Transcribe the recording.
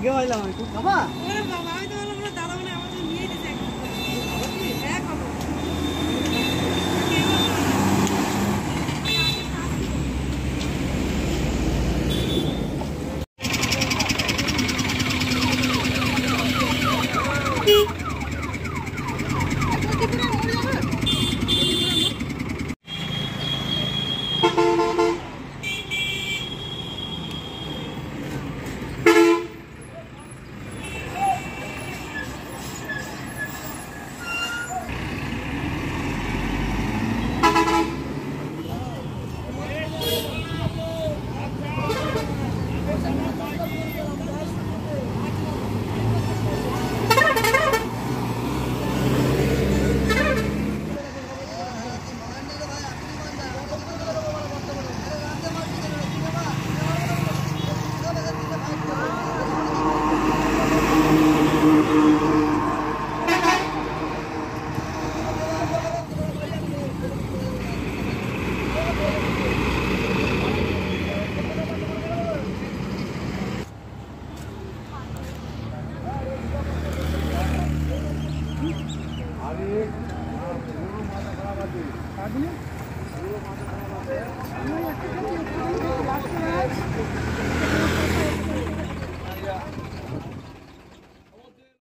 আগে হইলাম আমি খুব খাবা ওরে বাবা আমি তো বললাম দাদা মানে আমাদের নিয়ে দিতে হ্যাঁ খাবো আরে মাথা খারাপ আছে